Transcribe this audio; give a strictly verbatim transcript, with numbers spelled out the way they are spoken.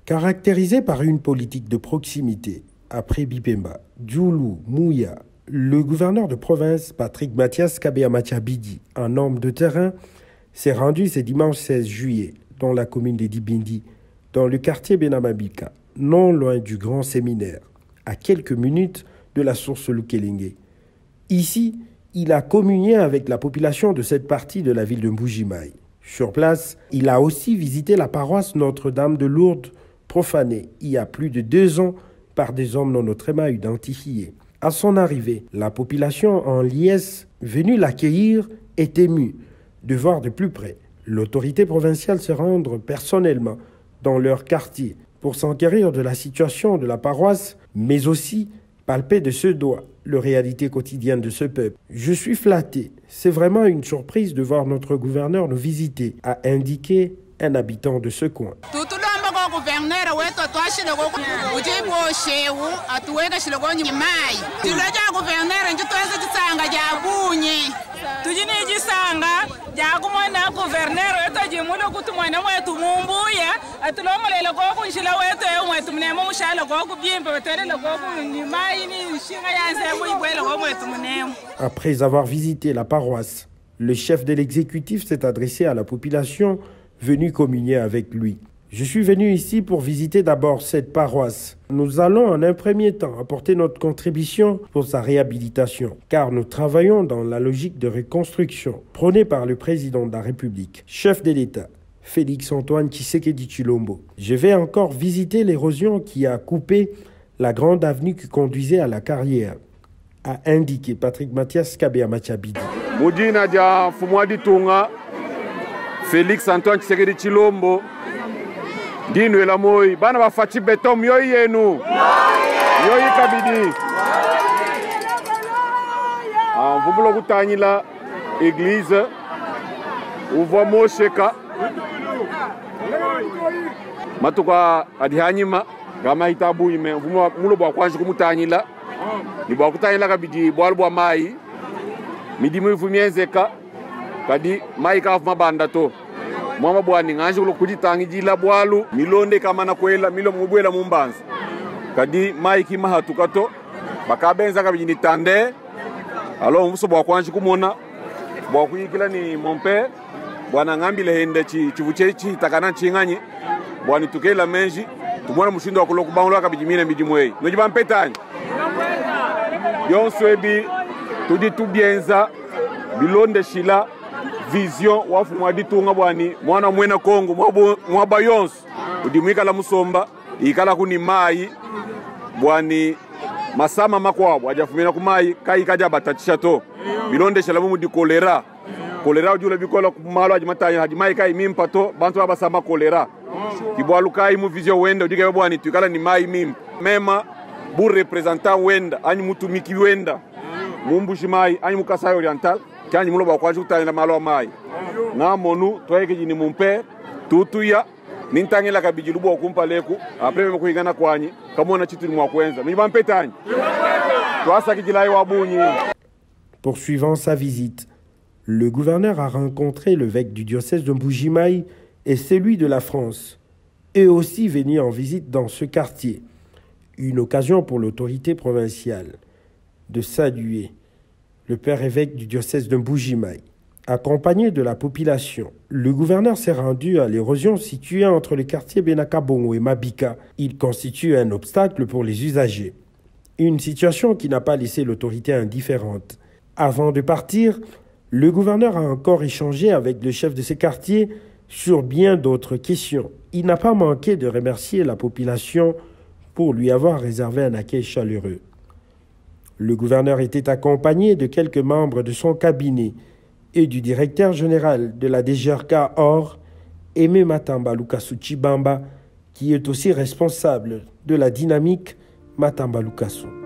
Caractérisé par une politique de proximité, après Bipemba, Djoulou, Mouya, le gouverneur de province Patrick Mathias Kabea-Machabidi, un homme de terrain, s'est rendu ce dimanche seize juillet dans la commune de Dibindi, dans le quartier Benamabika, non loin du grand séminaire, à quelques minutes de la source Lukelenge. Ici, il a communié avec la population de cette partie de la ville de Mbuji-Mayi. Sur place, il a aussi visité la paroisse Notre-Dame de Lourdes, profanée il y a plus de deux ans par des hommes non autrement identifiés. À son arrivée, la population en liesse venue l'accueillir est émue de voir de plus près l'autorité provinciale se rendre personnellement dans leur quartier pour s'enquérir de la situation de la paroisse, mais aussi palper de ce doigt la réalité quotidienne de ce peuple. Je suis flatté. C'est vraiment une surprise de voir notre gouverneur nous visiter, a indiqué un habitant de ce coin. Après avoir visité la paroisse, le chef de l'exécutif s'est adressé à la population venue communier avec lui. Je suis venu ici pour visiter d'abord cette paroisse. Nous allons en un premier temps apporter notre contribution pour sa réhabilitation, car nous travaillons dans la logique de reconstruction prônée par le président de la République, chef de l'État, Félix-Antoine Tshisekedi Tshilombo. Je vais encore visiter l'érosion qui a coupé la grande avenue qui conduisait à la carrière, a indiqué Patrick Mathias Kabea-Machabidi. Mudina ja Fumwadi Tunga, Félix-Antoine Tshisekedi Tshilombo. Dino la moi, bana ba fati beton yoyi yenu. Yoyi kabidi. Ah, vous voulez kutani la église. Uva mosheka. Matuka adihanyima gama itabu ime vumo mulo bwa kwanji kumutani la. Ni bwa kutani la kabidi bwa bwa mai. Midi mu vumienzeka. Kadi mai ka mabanda to. Mwama bwani nganje kulo kujitangi jila bwalu milonde kama na kwela milo mubwela mumbanza kadi maiki mahatukato bakabenza kabini tande alo mfuso bwa kwanji kumona bwa kuyikila ni mompe bwana ngambile hende chi chivuche chi takana chinganyi bwani tukela menji tumwana mushindo wakulo kubangulo kabijimine mijimwei nojiba mpetani yonswebi tudi tubienza bilonde shila vision wafu mwadi tunga bwani mwana mwena Kongo mwaba yonsu udimwika la musomba ikala kuni mai bwani masama makwa wajafumina kumai kai kaja batatisha to bilonde shalamu di kolera kolera ujule bikola kumalo ajimatanya hajimai kai mimpa to bantu abasama kolera kibwalu kai mu vision wenda udige bwani tukala ni mai mim mema bu representant wenda anyi mutumiki wenda mumbushi mai anyi mukasai oriental kanyi mulo ba kwaji utanyela malo mai na monu toyeke jini mumpe tutuya nintangela kabiji bo kumpa leku apre me kuigana kwanyi kamona chitu mwa kwenza ni bampetani twasa kijilai wabunyi. Poursuivant sa visite, le gouverneur a rencontré l'évêque du diocèse de Mbuji-Mayi et celui de la France, eux aussi venus en visite dans ce quartier. Une occasion pour l'autorité provinciale de saluer le père évêque du diocèse de Mbuji-Mayi. Accompagné de la population, le gouverneur s'est rendu à l'érosion située entre les quartiers Benakabongo et Mabika. Il constitue un obstacle pour les usagers. Une situation qui n'a pas laissé l'autorité indifférente. Avant de partir, le gouverneur a encore échangé avec le chef de ces quartiers sur bien d'autres questions. Il n'a pas manqué de remercier la population pour lui avoir réservé un accueil chaleureux. Le gouverneur était accompagné de quelques membres de son cabinet et du directeur général de la D G R K Or, Aimé Matamba Lukasu Tshibamba, qui est aussi responsable de la dynamique Matamba Lukasu.